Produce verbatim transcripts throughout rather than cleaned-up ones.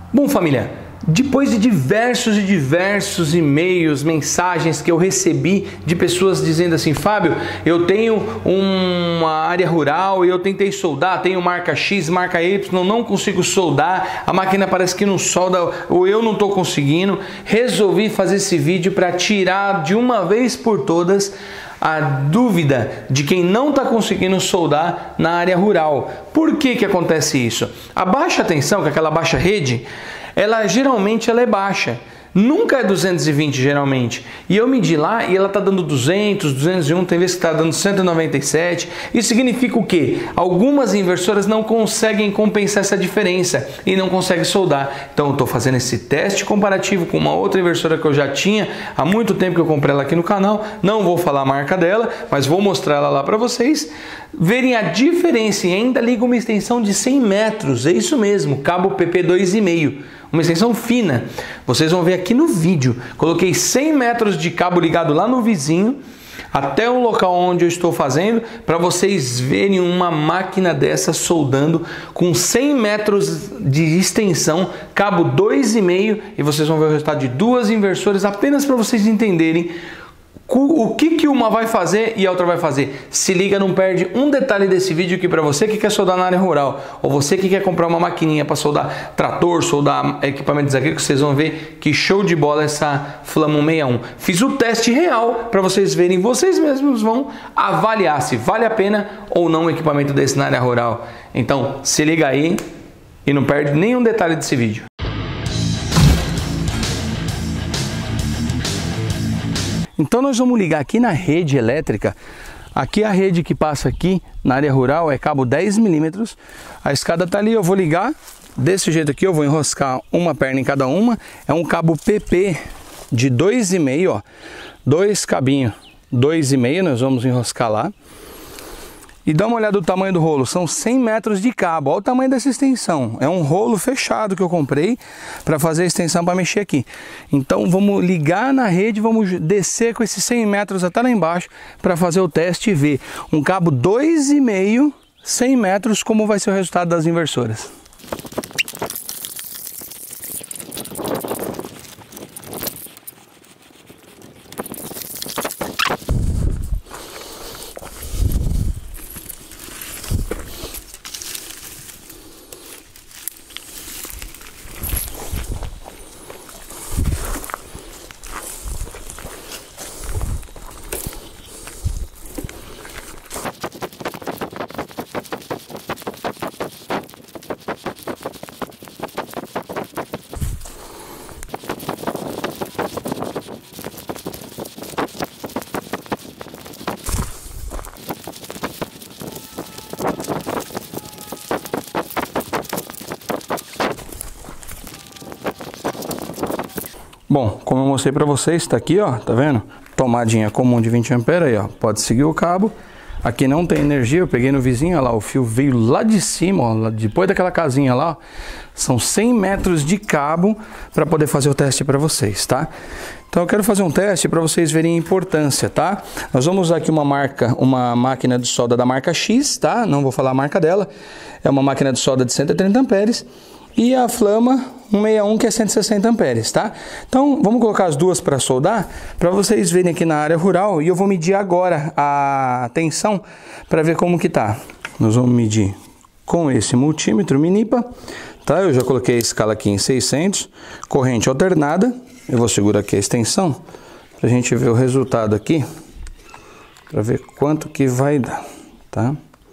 Bom, família, depois de diversos e diversos e-mails, mensagens que eu recebi de pessoas dizendo assim: Fábio, eu tenho uma área rural e eu tentei soldar, tenho marca X, marca Y, não consigo soldar, a máquina parece que não solda ou eu não estou conseguindo. Resolvi fazer esse vídeo para tirar de uma vez por todas a dúvida de quem não está conseguindo soldar na área rural. Por que que acontece isso? A baixa tensão, que é aquela baixa rede, ela geralmente ela é baixa, nunca é duzentos e vinte geralmente, e eu medi lá e ela está dando duzentos, duzentos e um, tem vezes que está dando cento e noventa e sete. Isso significa o quê? Algumas inversoras não conseguem compensar essa diferença e não conseguem soldar. Então eu estou fazendo esse teste comparativo com uma outra inversora que eu já tinha há muito tempo, que eu comprei ela aqui no canal. Não vou falar a marca dela, mas vou mostrar ela lá para vocês verem a diferença. E ainda liga uma extensão de cem metros, é isso mesmo, cabo P P dois e meio. Uma extensão fina. Vocês vão ver aqui no vídeo. Coloquei cem metros de cabo ligado lá no vizinho, até o local onde eu estou fazendo, para vocês verem uma máquina dessa soldando com cem metros de extensão, cabo dois e meio, e vocês vão ver o resultado de duas inversoras, apenas para vocês entenderem o que que uma vai fazer e a outra vai fazer. Se liga, não perde um detalhe desse vídeo, que para você que quer soldar na área rural, ou você que quer comprar uma maquininha para soldar trator, soldar equipamentos agrícolas, vocês vão ver que show de bola essa Flamma cento e sessenta e um. Fiz o teste real para vocês verem, vocês mesmos vão avaliar se vale a pena ou não um equipamento desse na área rural. Então se liga aí e não perde nenhum detalhe desse vídeo. Então nós vamos ligar aqui na rede elétrica. Aqui a rede que passa aqui na área rural é cabo dez milímetros. A escada tá ali, eu vou ligar desse jeito aqui, eu vou enroscar uma perna em cada uma. É um cabo P P de dois e meio, ó. Dois cabinhos, dois e meio, nós vamos enroscar lá. E dá uma olhada do tamanho do rolo, são cem metros de cabo, olha o tamanho dessa extensão. É um rolo fechado que eu comprei para fazer a extensão para mexer aqui. Então vamos ligar na rede, vamos descer com esses cem metros até lá embaixo para fazer o teste e ver um cabo dois e meio, cem metros, como vai ser o resultado das inversoras. Bom, como eu mostrei para vocês, está aqui, ó, tá vendo? Tomadinha comum de vinte amperes aí, ó. Pode seguir o cabo. Aqui não tem energia, eu peguei no vizinho, ó lá, o fio veio lá de cima, ó, lá, depois daquela casinha lá, ó. São cem metros de cabo para poder fazer o teste para vocês, tá? Então eu quero fazer um teste para vocês verem a importância, tá? Nós vamos usar aqui uma marca, uma máquina de solda da marca X, tá? Não vou falar a marca dela. É uma máquina de solda de cento e trinta amperes. E a Flamma cento e sessenta e um, que é cento e sessenta amperes, tá? Então vamos colocar as duas para soldar, para vocês verem aqui na área rural. E eu vou medir agora a tensão para ver como que tá. Nós vamos medir com esse multímetro Minipa, tá? Eu já coloquei a escala aqui em seiscentos, corrente alternada. Eu vou segurar aqui a extensão para a gente ver o resultado aqui, para ver quanto que vai dar, tá?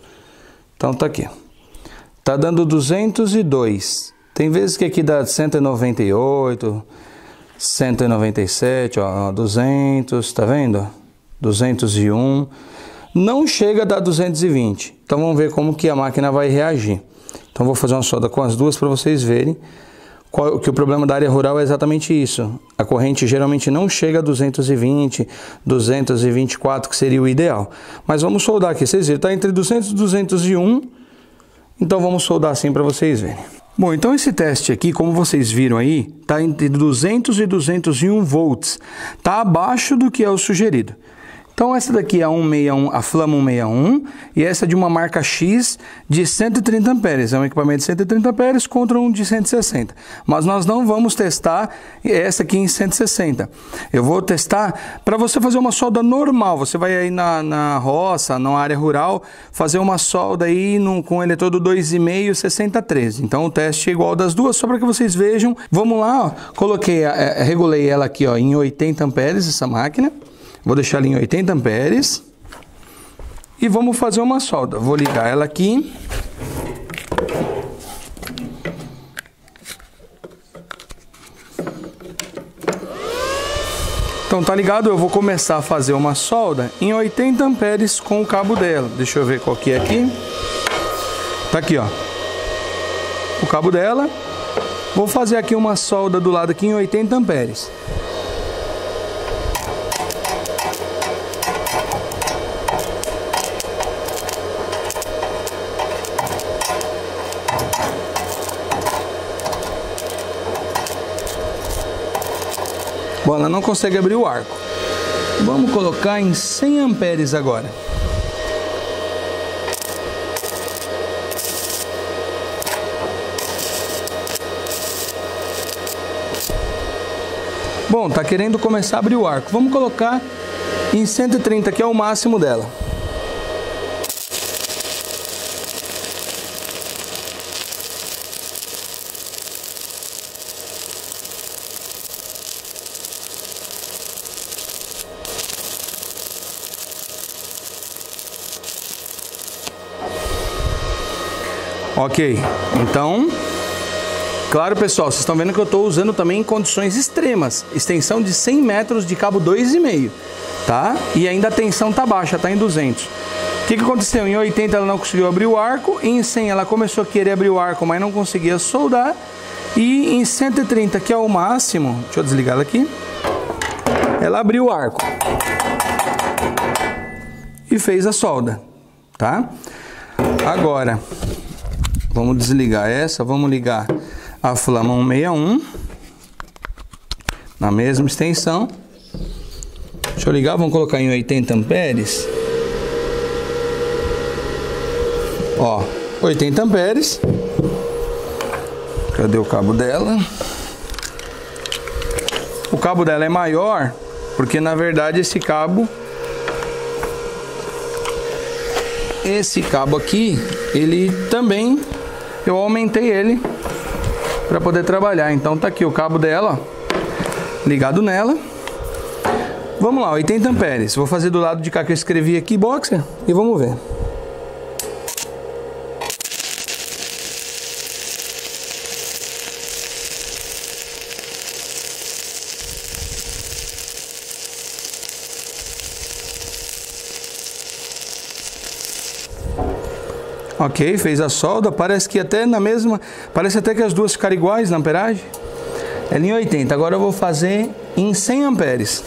Então tá aqui, tá dando duzentos e dois. Tem vezes que aqui dá cento e noventa e oito, cento e noventa e sete, ó, duzentos, tá vendo? duzentos e um. Não chega a dar duzentos e vinte. Então vamos ver como que a máquina vai reagir. Então vou fazer uma solda com as duas para vocês verem qual, que o problema da área rural é exatamente isso. A corrente geralmente não chega a duzentos e vinte, duzentos e vinte e quatro, que seria o ideal. Mas vamos soldar aqui, vocês viram, tá entre duzentos e duzentos e um. Então vamos soldar assim para vocês verem. Bom, então esse teste aqui, como vocês viram aí, tá entre duzentos e duzentos e um volts. Tá abaixo do que é o sugerido. Então Então essa daqui é a, cento e sessenta e um, a Flamma cento e sessenta e um e essa é de uma marca X de cento e trinta amperes. É um equipamento de cento e trinta amperes contra um de cento e sessenta. Mas nós não vamos testar essa aqui em cento e sessenta. Eu vou testar para você fazer uma solda normal. Você vai aí na, na roça, na área rural, fazer uma solda aí no, com eletrodo dois vírgula cinco, sessenta treze. Então o teste é igual das duas, só para que vocês vejam. Vamos lá, ó. Coloquei, é, regulei ela aqui ó, em oitenta amperes, essa máquina. Vou deixar ela em oitenta amperes. E vamos fazer uma solda. Vou ligar ela aqui. Então tá ligado? Eu vou começar a fazer uma solda em oitenta amperes com o cabo dela. Deixa eu ver qual que é aqui. Tá aqui, ó. O cabo dela. Vou fazer aqui uma solda do lado aqui em oitenta amperes. Bom, ela não consegue abrir o arco. Vamos colocar em cem amperes agora. Bom, tá querendo começar a abrir o arco. Vamos colocar em cento e trinta, que é o máximo dela. Ok, então, claro pessoal, vocês estão vendo que eu estou usando também em condições extremas, extensão de cem metros de cabo dois vírgula cinco, tá? E ainda a tensão tá baixa, tá em duzentos. O que que aconteceu? Em oitenta ela não conseguiu abrir o arco, em cem ela começou a querer abrir o arco, mas não conseguia soldar, e em cento e trinta, que é o máximo, deixa eu desligar ela aqui, ela abriu o arco e fez a solda, tá? Agora, vamos desligar essa, vamos ligar a Flamma cento e sessenta e um na mesma extensão. Deixa eu ligar, vamos colocar em oitenta amperes. Ó, oitenta amperes. Cadê o cabo dela? O cabo dela é maior, porque na verdade esse cabo Esse cabo aqui, ele também, eu aumentei ele para poder trabalhar. Então tá aqui o cabo dela, ó, ligado nela. Vamos lá, oitenta amperes. Vou fazer do lado de cá que eu escrevi aqui, boxer, e vamos ver. Ok, fez a solda, parece que até na mesma, parece até que as duas ficaram iguais na amperagem. Ela em oitenta, agora eu vou fazer em cem amperes.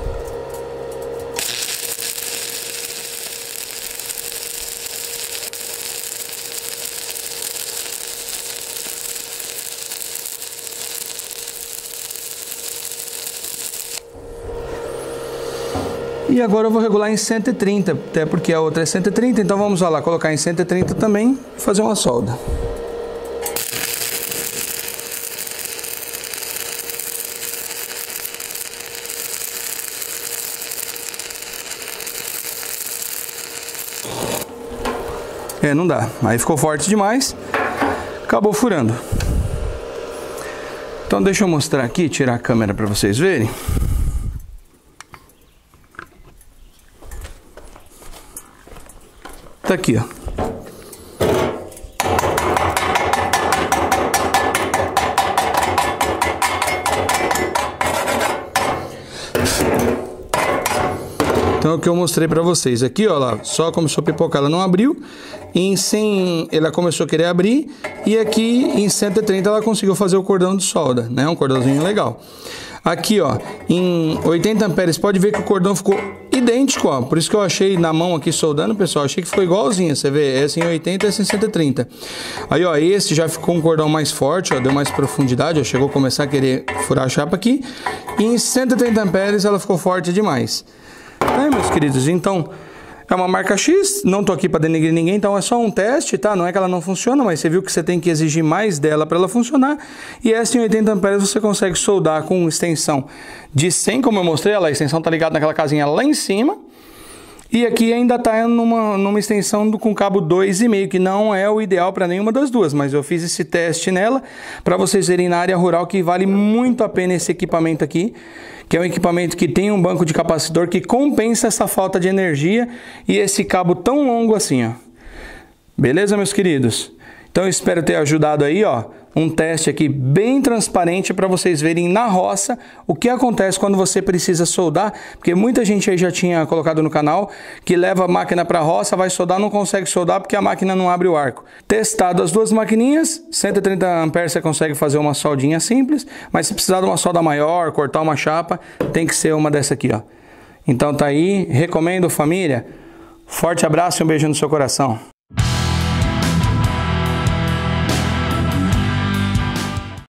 E agora eu vou regular em cento e trinta, até porque a outra é cento e trinta, então vamos lá, colocar em cento e trinta também e fazer uma solda. É, não dá, aí ficou forte demais, acabou furando. Então deixa eu mostrar aqui, tirar a câmera para vocês verem. Tá aqui, ó. Então é o que eu mostrei pra vocês. Aqui, ó, lá, só começou a pipocar, ela não abriu. Em cem ela começou a querer abrir. E aqui em cento e trinta ela conseguiu fazer o cordão de solda, né? Um cordãozinho legal. Aqui, ó, em oitenta amperes, pode ver que o cordão ficou idêntico, ó. Por isso que eu achei na mão aqui soldando, pessoal, achei que ficou igualzinho. Você vê, essa em oitenta e essa em cento e trinta. Aí, ó, esse já ficou um cordão mais forte, ó, deu mais profundidade, ó, chegou a começar a querer furar a chapa aqui. E em cento e trinta amperes ela ficou forte demais. Tá aí, meus queridos? Então, é uma marca X, não tô aqui para denegrir ninguém, então é só um teste, tá? Não é que ela não funciona, mas você viu que você tem que exigir mais dela para ela funcionar. E essa em oitenta amperes você consegue soldar com extensão de cem, como eu mostrei, ela, a extensão tá ligada naquela casinha lá em cima. E aqui ainda está numa, numa extensão do, com cabo dois e meio, que não é o ideal para nenhuma das duas, mas eu fiz esse teste nela para vocês verem na área rural que vale muito a pena esse equipamento aqui, que é um equipamento que tem um banco de capacitor que compensa essa falta de energia e esse cabo tão longo assim, ó. Beleza, meus queridos? Então eu espero ter ajudado aí, ó, um teste aqui bem transparente para vocês verem na roça o que acontece quando você precisa soldar, porque muita gente aí já tinha colocado no canal que leva a máquina para a roça, vai soldar, não consegue soldar porque a máquina não abre o arco. Testado as duas maquininhas, cento e trinta amperes você consegue fazer uma soldinha simples, mas se precisar de uma solda maior, cortar uma chapa, tem que ser uma dessa aqui, ó. Então tá aí, recomendo, família. Forte abraço e um beijo no seu coração.